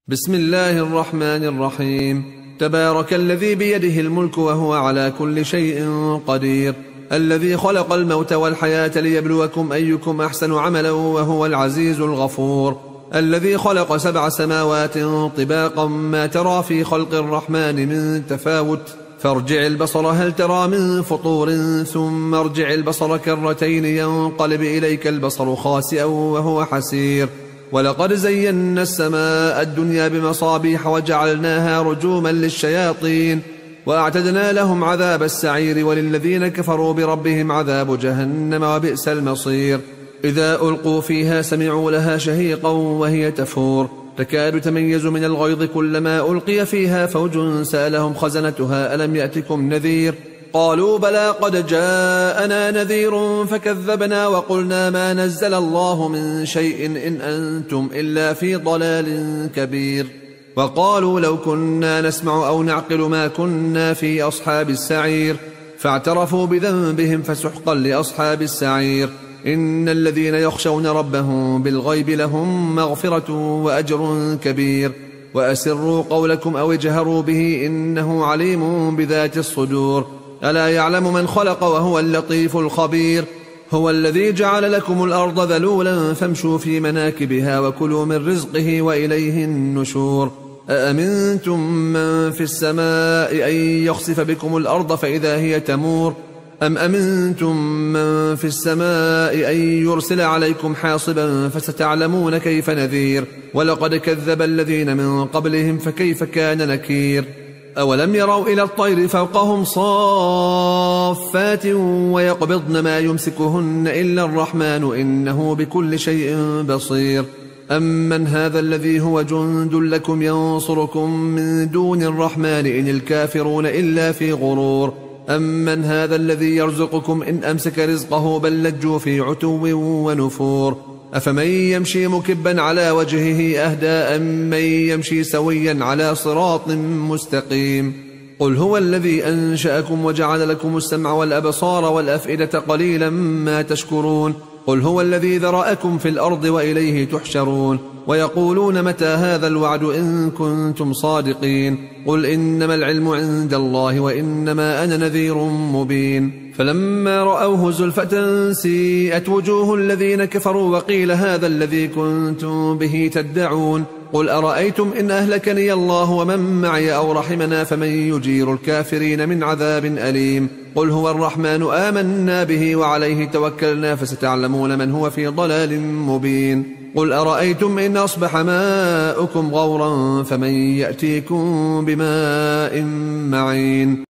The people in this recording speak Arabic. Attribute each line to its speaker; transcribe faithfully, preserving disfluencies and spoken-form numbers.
Speaker 1: بسم الله الرحمن الرحيم. تبارك الذي بيده الملك وهو على كل شيء قدير، الذي خلق الموت والحياة ليبلوكم أيكم أحسن عملا وهو العزيز الغفور، الذي خلق سبع سماوات طباقا ما ترى في خلق الرحمن من تفاوت، فارجع البصر هل ترى من فطور ثم ارجع البصر كرتين ينقلب إليك البصر خاسئا وهو حسير. ولقد زينا السماء الدنيا بمصابيح وجعلناها رجوما للشياطين وأعتدنا لهم عذاب السعير، وللذين كفروا بربهم عذاب جهنم وبئس المصير. إذا ألقوا فيها سمعوا لها شهيقا وهي تفور تكاد تميز من الغيظ كلما ألقي فيها فوج سألهم خزنتها ألم يأتكم نذير؟ قالوا بلى قد جاءنا نذير فكذبنا وقلنا ما نزل الله من شيء إن أنتم إلا في ضلال كبير. وقالوا لو كنا نسمع أو نعقل ما كنا في أصحاب السعير، فاعترفوا بذنبهم فسحقا لأصحاب السعير. إن الذين يخشون ربهم بالغيب لهم مغفرة وأجر كبير. وأسروا قولكم أو اجهروا به إنه عليم بذات الصدور. ألا يعلم من خلق وهو اللطيف الخبير. هو الذي جعل لكم الأرض ذلولا فامشوا في مناكبها وكلوا من رزقه وإليه النشور. أأمنتم من في السماء أن يخسف بكم الأرض فإذا هي تمور، أم أمنتم من في السماء أن يرسل عليكم حاصبا فستعلمون كيف نذير. ولقد كذب الذين من قبلهم فكيف كان نكير. أولم يروا إلى الطير فوقهم صافات ويقبضن ما يمسكهن إلا الرحمن إنه بكل شيء بصير. أمن هذا الذي هو جند لكم ينصركم من دون الرحمن إن الكافرون إلا في غرور. أمن هذا الذي يرزقكم إن أمسك رزقه بل لجوا في عتو ونفور. أفمن يمشي مكبا على وجهه أهدى أم من يمشي سويا على صراط مستقيم. قل هو الذي أنشأكم وجعل لكم السمع والأبصار والأفئدة قليلا ما تشكرون. قل هو الذي ذرأكم في الأرض وإليه تحشرون. ويقولون متى هذا الوعد إن كنتم صادقين. قل إنما العلم عند الله وإنما أنا نذير مبين. فلما رأوه زلفة سيئت وجوه الذين كفروا وقيل هذا الذي كنتم به تدعون. قل أرأيتم إن أهلكني الله ومن معي أو رحمنا فمن يجير الكافرين من عذاب أليم. قل هو الرحمن آمنا به وعليه توكلنا فستعلمون من هو في ضلال مبين. قل أرأيتم إن أصبح ماؤكم غورا فمن يأتيكم بماء معين.